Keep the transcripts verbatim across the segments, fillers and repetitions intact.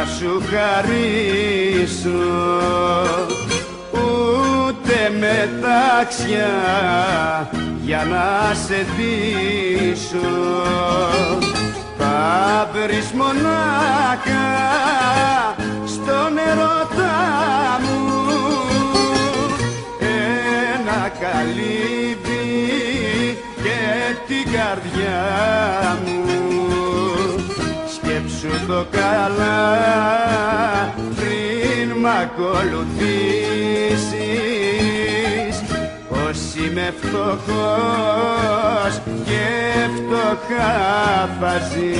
να σου χαρίσω, ούτε μετάξια για να σε δείσω. Θα βρεις μονάχα στον ερώτα μου ένα καλύβι και την καρδιά μου. Σκέψου το καλά πριν μ' ακολουθήσεις, πως είμαι φτωχός και φτωχά θα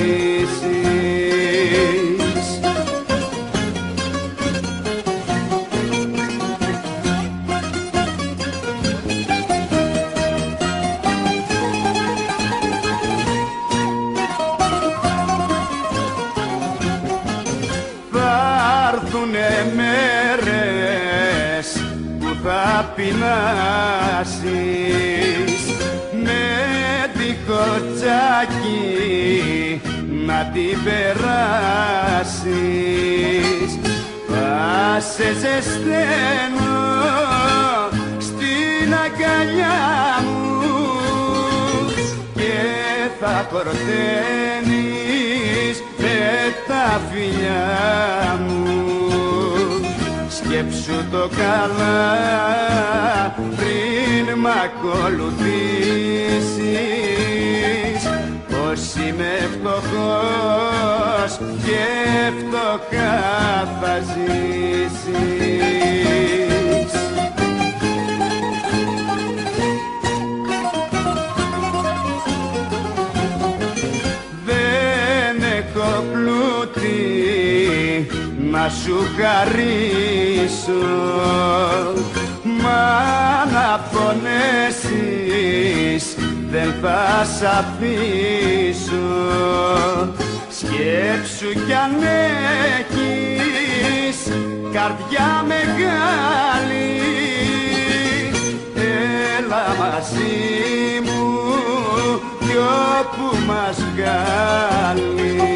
ζήσεις. Θα'ρθουνε μέρες που θα πεινάσεις, με τυχοτσάκι να την περάσεις. Θα σε ζεσταίνω στην αγκαλιά μου και θα χορταίνεις με τα φιλιά μου. Σκέψου το καλά πριν μ' ακολουθήσεις, πως είμαι φτωχός και φτωχά θα ζήσεις. Δεν έχω πλούτη να σου χαρίσω, μα να πονέσεις δεν θα σ' αφήσω. Σκέψου κι αν έχεις καρδιά μεγάλη, έλα μαζί μου κι όπου μας βγάλει.